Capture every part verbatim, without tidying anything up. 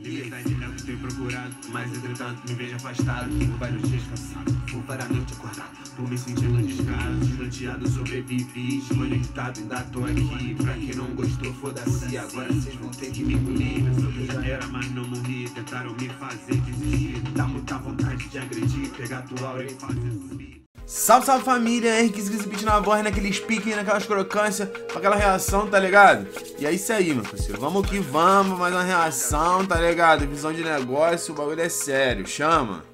Liberdade é o que tenho procurado, mas entretanto me vejo afastado. Por vários dias cansado, vou variamente acordado, por me sentindo descaso, desnorteado, sobrevivi, desconectado, ainda tô aqui. Pra quem não gostou, foda-se, agora vocês vão ter que me engolir. Eu já era, mas não morri, tentaram me fazer desistir. Dá muita vontade de agredir, pegar tua aura e fazer subir. Salve, salve família, Henrique Beat na voz, naquele speaking, naquelas crocâncias, pra aquela reação, tá ligado? E é isso aí, meu parceiro, vamos que vamos, mais uma reação, tá ligado? Visão de negócio, o bagulho é sério, chama!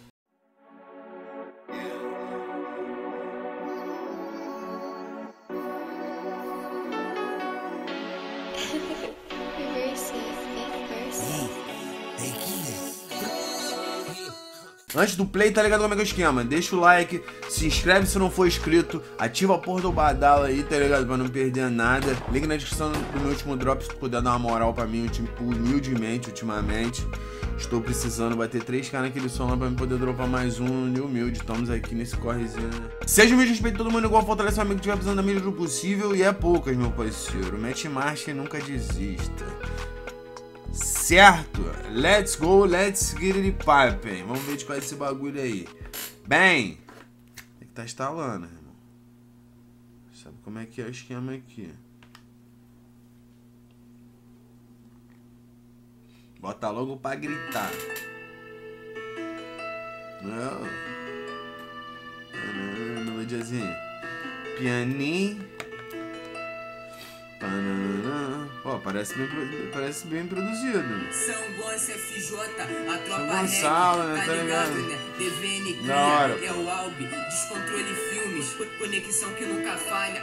Antes do play, tá ligado como é que é o esquema? Deixa o like, se inscreve se não for inscrito, ativa a porra do badalo aí, tá ligado? Pra não perder nada. Link na descrição do meu último drop se tu puder dar uma moral pra mim, humildemente, ultimamente. Estou precisando bater três K naquele som lá pra mim poder dropar mais um de humilde. Estamos aqui nesse correzinho, né? Seja um vídeo respeito todo mundo igual, fortalece o amigo que estiver precisando da mídia do possível. E é poucas, meu parceiro. Mete marcha e nunca desista. Certo, let's go, let's get it poppin'. Vamos ver de qual é esse bagulho aí. Bem, tem que tá instalando, irmão. Sabe como é que é o esquema aqui? Bota logo pra gritar. Não. Melodiazinha. Pianinho. Pô, parece bem, parece bem produzido. São Gonçalo, F J, a tropa São Gonçalo, né? Tá ligado? Né? D V N da hora. É o Albi, Descontrole Filmes, conexão que nunca falha.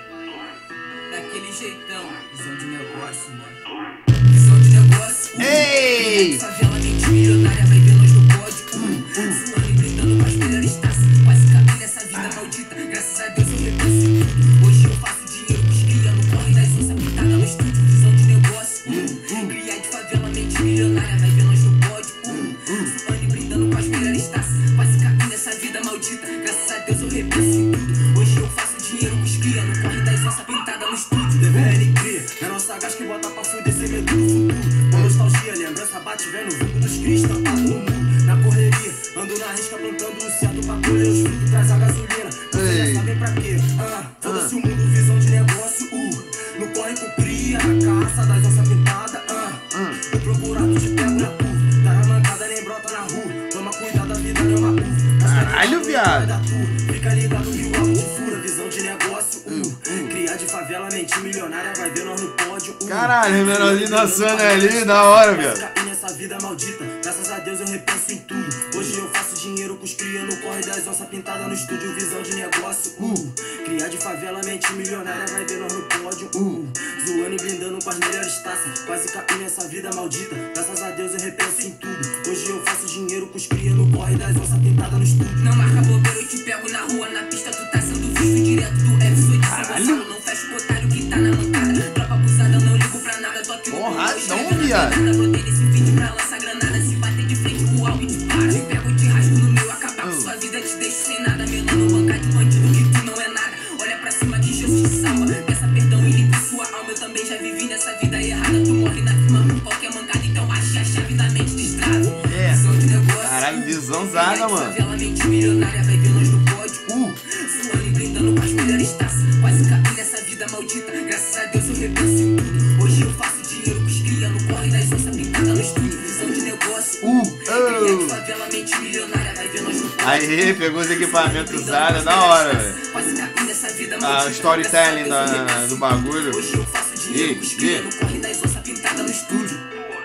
Daquele jeitão, visão de negócio, mano. Visão de negócio. Ei! Favela mente milionária, vai ver nós no pódio. Suando e gritando com as melhores taças. Quase caminho nessa vida maldita. Graças a Deus eu repenso. Hoje eu faço dinheiro com os cria no corre das onças pintada no estúdio. Visão de negócio. Cria de favela mente milionária, vai ver nós no pódio. Suando e brindando com as melhores taças. Quase caminho nessa vida maldita. Graças a Deus eu repenso em tudo. Hoje eu faço dinheiro com os cria no corre das onças pintada no estúdio. D V N cria, é nossa gás que bota pra fuder sem medo do futuro. Com nostalgia, lembrança bate, vendo o vulgo dos cris tampado no mundo. Na correria, ando na risca plantando um certo pra colher os frutos, traz a gasolina. Você já sabe pra quê? Ah, foda-se o mundo, visão de negócio. Uh, no corre com cria, na caça das onças pintadas. Ah, uh, no procurado te pego na curva. Tá na mancada, nem brota na rua. Toma cuidado, a vida não é uma curva. Caralho, viado. Fica ligado que o alto te fura, visão de negócio. Uh, cria de favela, mente milionária, vai ver nós no pódio. Uh, caralho, menorzinho dançando ali, da hora, viado. Nessa vida maldita, graças a Deus eu repenso em tudo. Hoje eu faço dinheiro com os cria no corre das onças pintada no estúdio, visão de negócio. Uh, cria de favela, mente milionária, vai ver nós no pódio. Uh, zoando e blindando com as melhores taças. Quase caí nessa vida maldita, graças a Deus eu repenso em tudo. Hoje eu faço dinheiro com os cria no corre das onças pintada no estúdio. Não marca bobeira, eu te pego na rua, na pista tu tá sendo visto direto do F. Sou de São Gonçalo, não fecha o otário que tá na mancada. Tropa abusada, não ligo pra nada, tô aqui no porradão, viado. Brotei nesse vídeo pra lançar granada. Se bater de frente o algo te para. Te pego de rasgo no meu, acabar com sua vida, te deixo sem nada. Melando banca de bandido que tu não é nada. Olha pra cima que Jesus te salva. Peça perdão e limpa sua alma. Eu também já vivi nessa vida errada. Tu morre na firma por qualquer mancada. Então ache a chave da mente destrava. É. Visão de negócio. Caralho, visãozada, mano. Favela mente milionária, vai ver nós no pódio. Uh, suando e brindando com as melhores taças. Quase caí nessa vida maldita. Graças a Deus eu repenso em tudo. Hoje eu faço dinheiro com os cria no corre das onças pintada no estúdio. Visão de negócio. Uh, cria de oh. favela mente milionária, vai ver nós no pódio. Aí, pegou os equipamentos usados, da hora, velho. Quase caí nessa vida Ah, maldita. o storytelling da, do bagulho. Hoje eu faço dinheiro com os cria no corre das onças pintada no estúdio.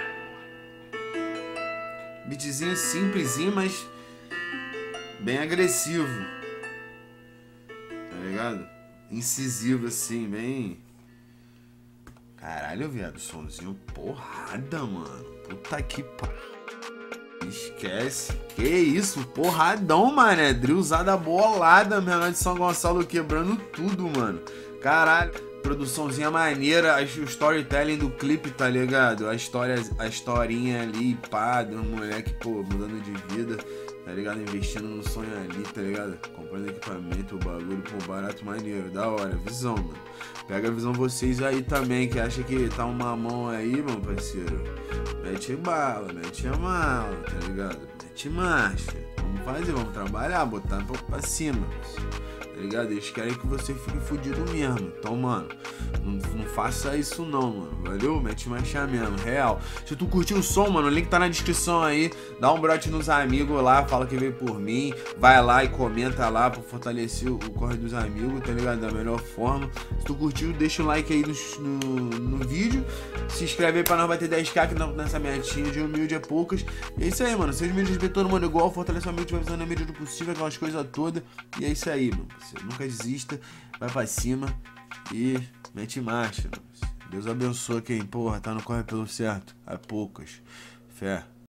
Beatzinho simplesinho, mas bem agressivo. Tá ligado? Incisivo assim, bem... Caralho, viado, somzinho porrada, mano. Puta que pariu. Esquece. Que isso, porradão, mané. Drillzada bolada, menor de São Gonçalo quebrando tudo, mano. Caralho. Produçãozinha maneira, o storytelling do clipe, tá ligado? A história, a historinha ali, pá, do moleque, pô, mudando de vida. tá ligado? Investindo no sonho ali, tá ligado? Comprando equipamento, o bagulho, pô, barato, maneiro, da hora, visão, mano. Pega a visão vocês aí também, que acha que tá uma mão aí, meu parceiro. Mete bala, mete a mala, tá ligado? Mete marcha. Vamos fazer, vamos trabalhar, botar um pouco pra cima, tá ligado? Eles querem que você fique fudido mesmo. Então, mano, não, não faça isso não, mano. Valeu? Mete marcha mesmo, real. Se tu curtiu o som, mano, o link tá na descrição aí. Dá um brote nos amigos lá, fala que veio por mim. Vai lá e comenta lá pra fortalecer o corre dos amigos, tá ligado? Da melhor forma. Se tu curtiu, deixa o like aí no, no, no vídeo. Se inscreve aí pra nós bater dez k, que nessa metinha de humilde é poucas. E é isso aí, mano. Seja humilde respeitando, mano, igual. Fortalece o amigo, tiver visão na medida do possível, aquelas coisas todas. E é isso aí, mano. Você nunca desista, vai pra cima e mete marcha, mano. Deus abençoe quem, porra, tá no corre pelo certo. Há poucas. Fé.